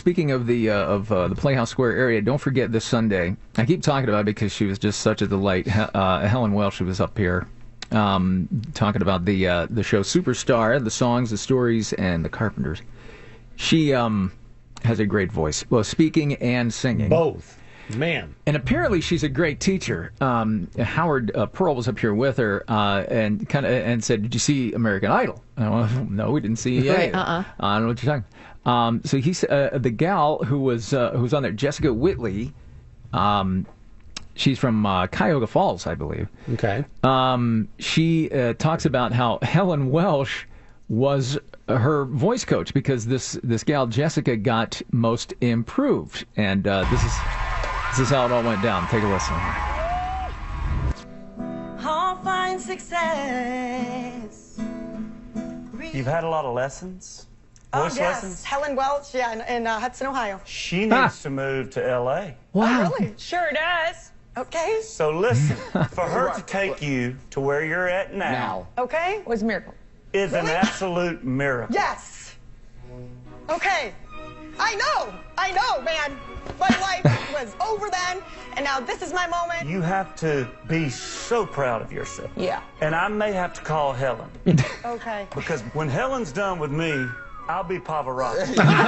speaking of the Playhouse Square area, don't forget this Sunday. I keep talking about it because she was just such a delight. Helen Welch, who was up here talking about the show Superstar, the songs, the stories, and the Carpenters. She has a great voice, well, speaking and singing. Both. Man. And apparently she's a great teacher. Howard Perl was up here with her and said, "Did you see American Idol?" And I went, "No, we didn't see it yet." I don't know what you're talking about. So he's the gal who was on there, Jessica Whitley. She's from Cuyahoga Falls, I believe. Okay. She talks about how Helen Welch was her voice coach because this gal Jessica got most improved, and this is how it all went down. Take a listen. I'll find success. You've had a lot of lessons? Voice yes. lessons? Helen Welch, in Hudson, Ohio. She needs to move to L.A. Wow. Oh, really? Sure does. Okay. So listen, for her to take you to where you're at now Okay. Was a miracle. is an Really? absolute miracle. Yes. Okay. I know, man. My life was over then, and now this is my moment. You have to be so proud of yourself. Yeah. And I may have to call Helen. Okay. Because when Helen's done with me, I'll be Pavarotti.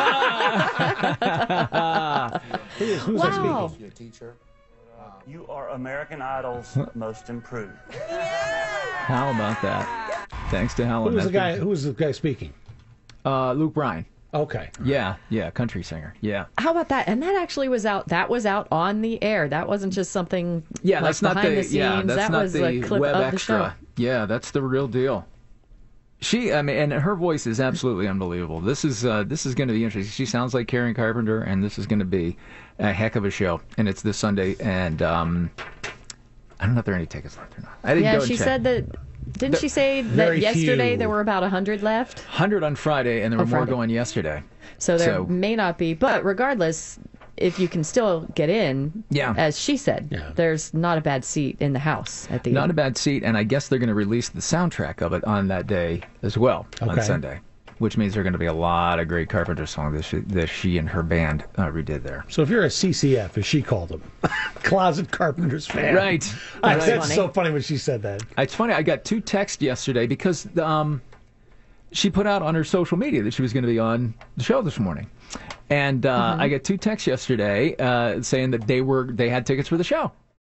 Who's that Wow. speaking? Your teacher. You are American Idol's most improved. How about that? Thanks to Helen. Who was the guy speaking? Luke Bryan. Okay. Yeah, country singer. Yeah. How about that? And that actually was out. That was out on the air. That wasn't just something. Yeah, like that's not behind the scenes. that's that not was the a clip web of the show. extra. Yeah, that's the real deal. And her voice is absolutely unbelievable. This is going to be interesting. She sounds like Karen Carpenter, and this is going to be a heck of a show. And it's this Sunday, and I don't know if there are any tickets left or not. I didn't go Yeah, and she check. said that. Didn't she say that Very yesterday few. there were about 100 left? 100 on Friday, and there were more Friday. going yesterday. So there may not be. But regardless, if you can still get in, Yeah. as she said, there's not a bad seat in the house at the Not end. a bad seat, and I guess they're going to release the soundtrack of it on that day as well, on Okay. Sunday, which means there are going to be a lot of great Carpenter songs that she and her band redid there. So if you're a CCF, as she called them, Closet Carpenters fan. Right. That's funny. so funny when she said that. It's funny, I got 2 texts yesterday because she put out on her social media that she was going to be on the show this morning. And I got 2 texts yesterday saying that they had tickets for the show.